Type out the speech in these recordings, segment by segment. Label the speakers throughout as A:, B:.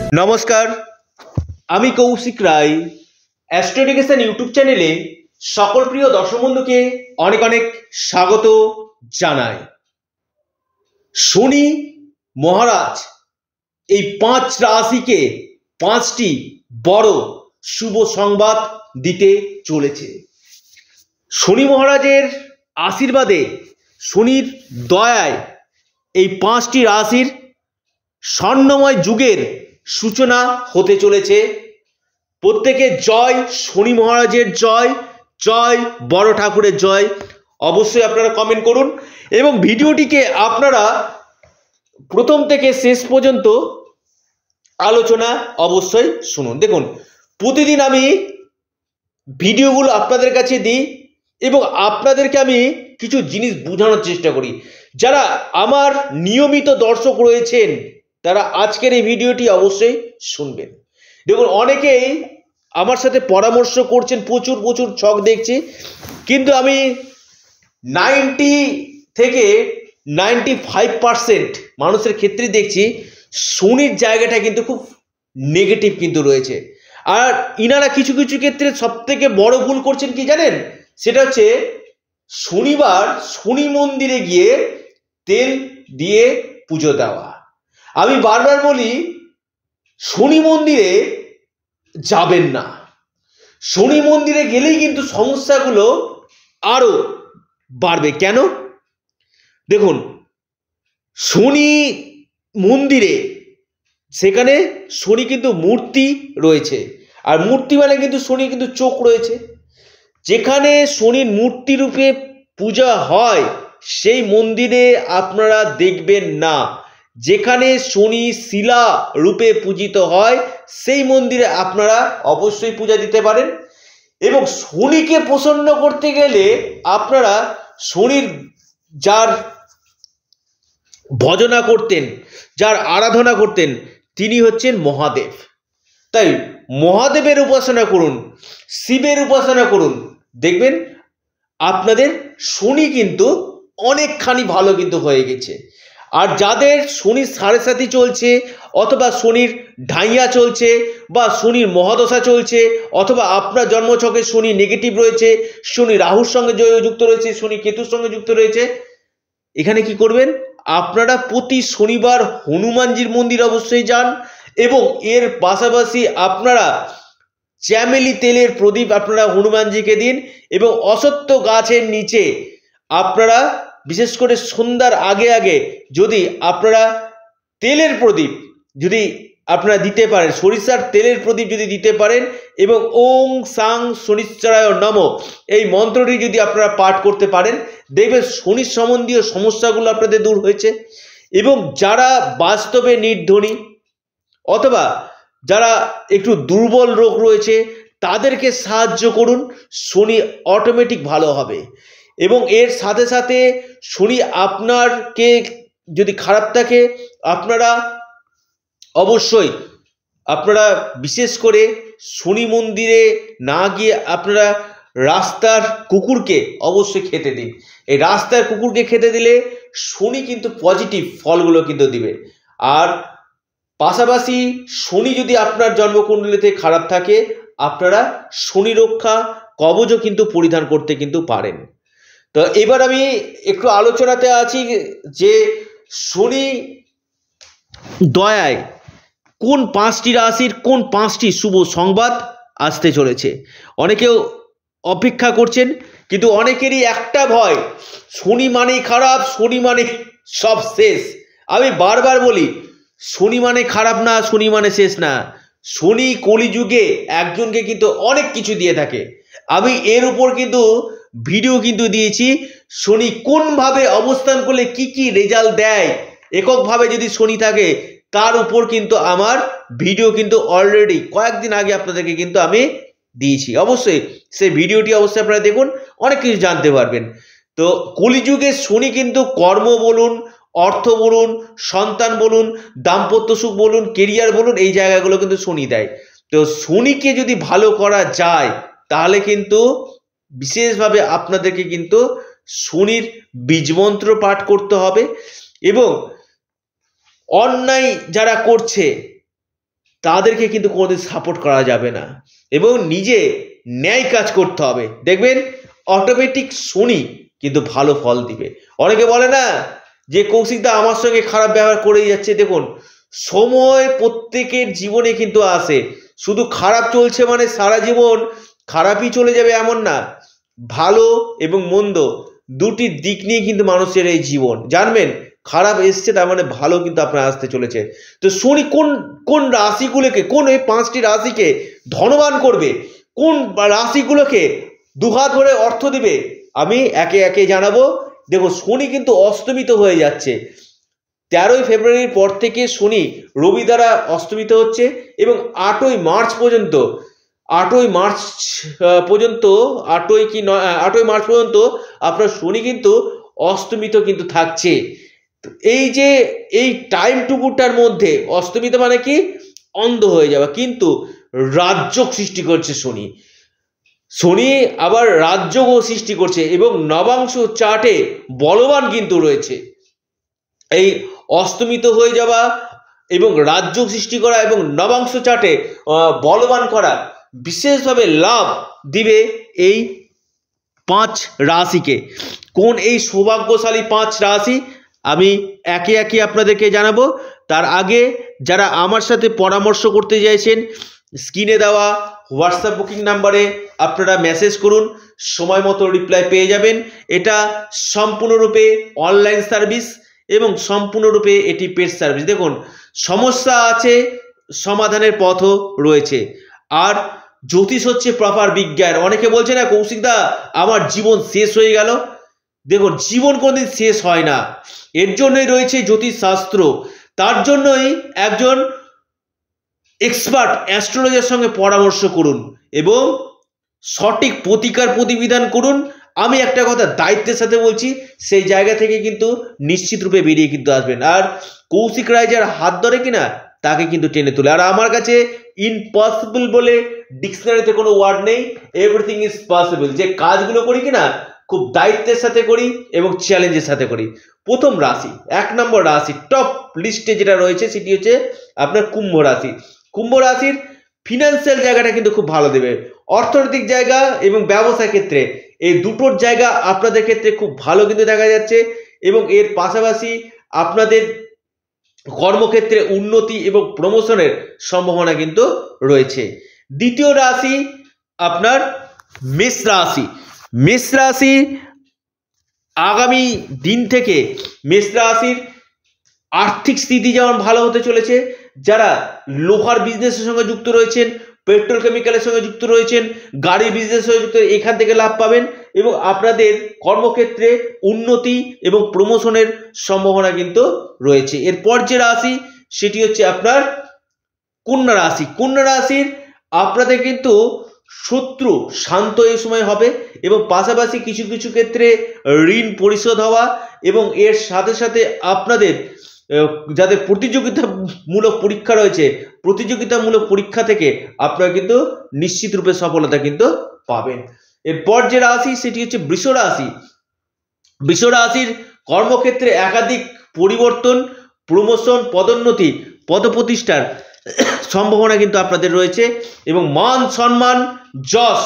A: নমস্কার, আমি Koushik Roy. Astro education YouTube চ্যানেলে সকল প্রিয় দর্শক বন্ধুকে অনেক অনেক স্বাগত জানাই। শনি মহারাজ এই 5 রাশিকে 5টি বড় শুভ সংবাদ দিতে চলেছে। শনি মহারাজের আশীর্বাদে, শনির দয়ায় এই 5টি রাশির স্বর্ণময় যুগের সূচনা হতে চলেছে। প্রত্যেকে জয় শনি মহারাজের জয়, জয় বড় ঠাকুরের জয়। অবশ্যই আপনারা কমেন্ট করুন এবং ভিডিওটিকে আপনারা প্রথম থেকে শেষ পর্যন্ত আলোচনা অবশ্যই শুনুন। দেখুন, প্রতিদিন আমি ভিডিওগুলো আপনাদের কাছে দিই এবং আপনাদেরকে আমি কিছু জিনিস বোঝানোর চেষ্টা করি। যারা আমার নিয়মিত দর্শক রয়েছেন তারা আজকের এই ভিডিওটি অবশ্যই শুনবেন। দেখুন, অনেকেই আমার সাথে পরামর্শ করছেন, প্রচুর প্রচুর ছক দেখছি, কিন্তু আমি 90 থেকে 95% মানুষের ক্ষেত্রে দেখছি শনির জায়গাটা কিন্তু খুব নেগেটিভ কিন্তু রয়েছে। আর ইনারা কিছু কিছু ক্ষেত্রে সব থেকে বড় ভুল করছেন কি জানেন? সেটা হচ্ছে শনিবার শনি মন্দিরে গিয়ে তেল দিয়ে পুজো দেওয়া। আমি বারবার বলি, শনি মন্দিরে যাবেন না। শনি মন্দিরে গেলেই কিন্তু সমস্যাগুলো আরো বাড়বে। কেন? দেখুন, শনি মন্দিরে সেখানে শনি কিন্তু মূর্তি রয়েছে, আর মূর্তি মানে কিন্তু শনি কিন্তু চোখ রয়েছে। যেখানে শনির মূর্তি রূপে পূজা হয় সেই মন্দিরে আপনারা দেখবেন না। যেখানে শনি শিলা রূপে পূজিত হয় সেই মন্দিরে আপনারা অবশ্যই পূজা দিতে পারেন। এবং শনিকে প্রসন্ন করতে গেলে আপনারা শনির যার ভজনা করতেন, যার আরাধনা করতেন, তিনি হচ্ছেন মহাদেব। তাই মহাদেবের উপাসনা করুন, শিবের উপাসনা করুন, দেখবেন আপনাদের শনি কিন্তু অনেকখানি ভালো কিন্তু হয়ে গেছে। আর যাদের শনির 7.5 চলছে, অথবা শনির ঢাইয়া চলছে, বা শনির মহাদশা চলছে, অথবা আপনার জন্মছকে শনি নেগেটিভ রয়েছে, শনি রাহুর সঙ্গে যুক্ত রয়েছে, শনি কেতুর সঙ্গে যুক্ত রয়েছে, এখানে কি করবেন? আপনারা প্রতি শনিবার হনুমানজির মন্দির অবশ্যই যান এবং এর পাশাপাশি আপনারা চ্যামেলি তেলের প্রদীপ আপনারা হনুমানজিকে দিন। এবং অশ্বত্থ গাছের নিচে আপনারা বিশেষ করে সন্ধ্যার আগে আগে যদি আপনারা তেলের প্রদীপ যদি আপনারা দিতে পারেন, সরিষার তেলের প্রদীপ যদি দিতে পারেন, এবং ওং সাং শনিশ্চরায় নমঃ এই মন্ত্রটি যদি আপনারা পাঠ করতে পারেন, দেখবেন শনি সম্বন্ধীয় সমস্যাগুলো আপনাদের দূর হয়েছে। এবং যারা বাস্তবে নির্ধনী অথবা যারা একটু দুর্বল রোগ রয়েছে তাদেরকে সাহায্য করুন, শনি অটোমেটিক ভালো হবে। এবং এর সাথে সাথে শনি আপনারকে যদি খারাপ থাকে, আপনারা অবশ্যই আপনারা বিশেষ করে শনি মন্দিরে না গিয়ে আপনারা রাস্তার কুকুরকে অবশ্যই খেতে দিন। এই রাস্তার কুকুরকে খেতে দিলে শনি কিন্তু পজিটিভ ফলগুলো কিন্তু দিবে। আর পাশাপাশি শনি যদি আপনার জন্মকুণ্ডলিতে খারাপ থাকে, আপনারা শনি রক্ষা কবচও কিন্তু পরিধান করতে কিন্তু পারেন। তো এবার আমি একটু আলোচনাতে আছি যে শনি দয়ায় কোন 5টি রাশির কোন 5টি শুভ সংবাদ আসতে চলেছে। অনেকেও অপেক্ষা করছেন, কিন্তু অনেকেরই একটা ভয়, শনি মানেই খারাপ, শনি মানে সব শেষ। আমি বারবার বলি, শনি মানে খারাপ না, শনি মানে শেষ না। শনি কলিযুগে একজনকে কিন্তু অনেক কিছু দিয়ে থাকে। আমি এর উপর কিন্তু ভিডিও কিন্তু দিয়েছি, শনি কোনভাবে অবস্থান করলে কি কি রেজাল্ট দেয়, এককভাবে যদি শনি থাকে তার উপর কিন্তু আমার ভিডিও কিন্তু অলরেডি কয়েকদিন আগে আপনাদেরকে কিন্তু আমি দিয়েছি। অবশ্যই সেই ভিডিওটি অবশ্যই আপনারা দেখুন, অনেক কিছু জানতে পারবেন। তো কলিযুগে শনি কিন্তু কর্ম বলুন, অর্থ বলুন, সন্তান বলুন, দাম্পত্য সুখ বলুন, কেরিয়ার বলুন, এই জায়গাগুলো কিন্তু শনি দেয়। তো শনিকে যদি ভালো করা যায় তাহলে কিন্তু বিশেষভাবে আপনাদেরকে কিন্তু শনির বীজমন্ত্র পাঠ করতে হবে। এবং অন্যায় যারা করছে তাদেরকে কিন্তু কোনোদিন সাপোর্ট করা যাবে না এবং নিজে ন্যায় কাজ করতে হবে। দেখবেন অটোমেটিক শনি কিন্তু ভালো ফল দিবে। অনেকে বলে না যে কৌশিকদা আমার সঙ্গে খারাপ ব্যবহার করেই যাচ্ছে। দেখুন, সময় প্রত্যেকের জীবনে কিন্তু আসে, শুধু খারাপ চলছে মানে সারা জীবন খারাপই চলে যাবে এমন না। ভালো এবং মন্দ দুটি দিক নিয়ে কিন্তু মানুষের এই জীবন। জানবেন, খারাপ এসছে তার মানে ভালো কিন্তু আপনার আসতে চলেছে। তো শনি কোন কোন রাশিগুলোকে, কোন এই 5টি রাশিকে ধনবান করবে, কোন রাশিগুলোকে দুহাত ভরে অর্থ দিবে, আমি একে একে জানাবো। দেখো, শনি কিন্তু অস্তমিত হয়ে যাচ্ছে 13ই ফেব্রুয়ারির পর থেকে। শনি রবি দ্বারা অস্তমিত হচ্ছে এবং 8ই মার্চ পর্যন্ত 8ই মার্চ পর্যন্ত 8ই মার্চ পর্যন্ত আপনার শনি কিন্তু অস্তমিত কিন্তু থাকছে। এই যে এই টাইমটুকুটার মধ্যে অস্তমিত মানে কি, অন্ধ হয়ে যাওয়া, কিন্তু রাজযোগ সৃষ্টি করছে শনি। শনি আবার রাজযোগও সৃষ্টি করছে এবং নবাংশ চার্টে বলবান কিন্তু রয়েছে। এই অস্তমিত হয়ে যাওয়া এবং রাজযোগ সৃষ্টি করা এবং নবাংশ চার্টে বলবান করা বিশেষভাবে লাভ দিবে এই 5 রাশিকে। কোন এই সৌভাগ্যশালী 5 রাশি আমি একে একে আপনাদেরকে জানাবো। তার আগে যারা আমার সাথে পরামর্শ করতে চাইছেন, স্ক্রিনে দেওয়া হোয়াটসঅ্যাপ বুকিং নাম্বারে আপনারা মেসেজ করুন, সময় মতো রিপ্লাই পেয়ে যাবেন। এটা সম্পূর্ণরূপে অনলাইন সার্ভিস এবং সম্পূর্ণরূপে এটি পেড সার্ভিস। দেখুন, সমস্যা আছে, সমাধানের পথও রয়েছে। আর জ্যোতিষ হচ্ছে প্রপার বিজ্ঞান। অনেকে বলছে না কৌশিকদা আমার জীবন শেষ হয়ে গেল। দেখুন, জীবন কোনদিন শেষ হয় না, এর জন্যই রয়েছে জ্যোতিষ শাস্ত্র। তার জন্যই একজন এক্সপার্ট অ্যাস্ট্রোলজার সঙ্গে পরামর্শ করুন এবং সঠিক প্রতিকার প্রতিবিধান করুন। আমি একটা কথা দায়িত্বের সাথে বলছি, সেই জায়গা থেকে কিন্তু নিশ্চিত রূপে বেরিয়ে কিন্তু আসবেন। আর কৌশিক রায় যার হাত ধরে কিনা তাকে কিন্তু টেনে তোলে। আর আমার কাছে ইম্পসিবল বলে ডিকশনারিতে কোনো ওয়ার্ড নেই, এভরিথিং ইজ পসিবল। যে কাজগুলো করি কিনা খুব দায়িত্বের সাথে করি এবং চ্যালেঞ্জের সাথে করি। প্রথম রাশি, 1 নম্বর রাশি, টপ লিস্টে যেটা রয়েছে সেটি হচ্ছে আপনার কুম্ভ রাশি। কুম্ভ রাশির ফিনান্সিয়াল জায়গাটা কিন্তু খুব ভালো দেবে। অর্থনৈতিক জায়গা এবং ব্যবসা ক্ষেত্রে এই দুটোর জায়গা আপনাদের ক্ষেত্রে খুব ভালো কিন্তু দেখা যাচ্ছে এবং এর পাশাপাশি আপনাদের কর্মক্ষেত্রে উন্নতি এবং প্রমোশনের সম্ভাবনা কিন্তু রয়েছে। দ্বিতীয় রাশি আপনার মেষ রাশি। মেষ রাশি আগামী দিন থেকে মেষ রাশির আর্থিক স্থিতি যেমন ভালো হতে চলেছে, যারা লোহার বিজনেসের সঙ্গে যুক্ত রয়েছেন, পেট্রোল কেমিক্যালের সঙ্গে যুক্ত রয়েছেন, গাড়ি বিজনেসের সঙ্গে যুক্ত, এখান থেকে লাভ পাবেন এবং আপনাদের কর্মক্ষেত্রে উন্নতি এবং প্রমোশনের সম্ভাবনা কিন্তু রয়েছে। এরপর যে রাশি সেটি হচ্ছে আপনার কন্যা রাশি। কন্যা রাশির আপনাদের কিন্তু শত্রু শান্ত এই সময় হবে এবং পাশাপাশি কিছু কিছু ক্ষেত্রে ঋণ পরিশোধ হওয়া এবং এর সাথে সাথে আপনাদের যাদের প্রতিযোগিতামূলক পরীক্ষা রয়েছে, প্রতিযোগিতামূলক পরীক্ষা থেকে আপনারা কিন্তু নিশ্চিত রূপে সফলতা কিন্তু পাবেন। এরপর যে রাশি সেটি হচ্ছে বৃষ রাশি। বৃষ রাশির কর্মক্ষেত্রে একাধিক পরিবর্তন, প্রমোশন, পদোন্নতি, পদপ্রতিষ্ঠার সম্ভাবনা কিন্তু আপনাদের রয়েছে এবং মান সম্মান যশ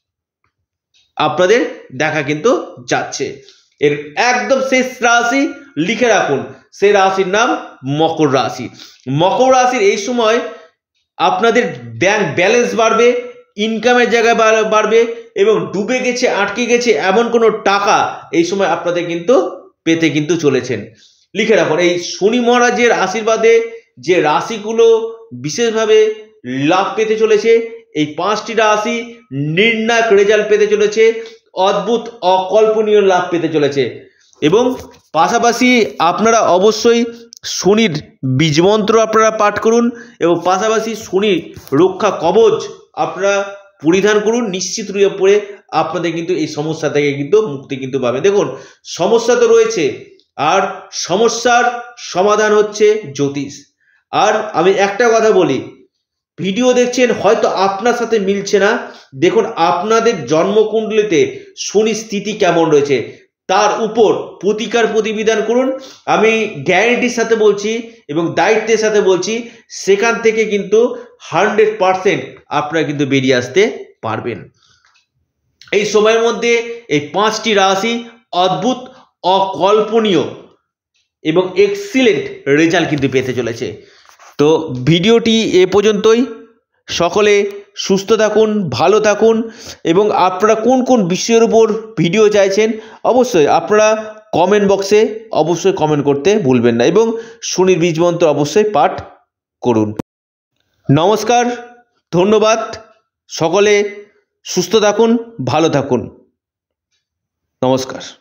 A: আপনাদের দেখা কিন্তু যাচ্ছে। এর একদম শেষ রাশি লিখে রাখুন, সেই রাশির নাম মকর রাশি। মকর রাশির এই সময় আপনাদের ব্যাংক ব্যালেন্স বাড়বে, ইনকামের জায়গায় বাড়বে এবং ডুবে গেছে, আটকে গেছে এমন কোনো টাকা এই সময় আপনাদের কিন্তু পেতে কিন্তু চলেছেন। লিখে রাখুন, এই শনি মহারাজের আশীর্বাদে যে রাশিগুলো বিশেষভাবে লাভ পেতে চলেছে, এই 5টি রাশি নির্ণায়ক রেজাল্ট পেতে চলেছে, অদ্ভুত অকল্পনীয় লাভ পেতে চলেছে। এবং পাশাপাশি আপনারা অবশ্যই শনির বীজমন্ত্র আপনারা পাঠ করুন এবং পাশাপাশি শনির রক্ষা কবচ আপনারা পরিধান করুন। নিশ্চিত রূপে আপনাদের কিন্তু এই সমস্যা থেকে কিন্তু মুক্তি কিন্তু পাবে। দেখুন, সমস্যা তো রয়েছে আর সমস্যার সমাধান হচ্ছে জ্যোতিষ। আর আমি একটা কথা বলি, ভিডিও দেখছেন হয়তো আপনার সাথে মিলছে না, দেখুন আপনাদের জন্মকুণ্ডলিতে শনি স্থিতি কেমন রয়েছে তার উপর প্রতিকার প্রতিবিধান করুন। আমি গ্যারেন্টির সাথে বলছি এবং দায়িত্বের সাথে বলছি, সেখান থেকে কিন্তু 100% আপনারা কিন্তু বেরিয়ে আসতে পারবেন। এই সময়ের মধ্যে এই 5টি রাশি অদ্ভুত, অকল্পনীয় এবং এক্সিলেন্ট রেজাল্ট কিন্তু পেতে চলেছে। তো ভিডিওটি এ পর্যন্তই। সকলে সুস্থ থাকুন, ভালো থাকুন এবং আপনারা কোন কোন বিষয়ের উপর ভিডিও চাইছেন অবশ্যই আপনারা কমেন্ট বক্সে অবশ্যই কমেন্ট করতে ভুলবেন না এবং শনির বীজ মন্ত্র অবশ্যই পাঠ করুন। নমস্কার, ধন্যবাদ। সকলে সুস্থ থাকুন, ভালো থাকুন। নমস্কার।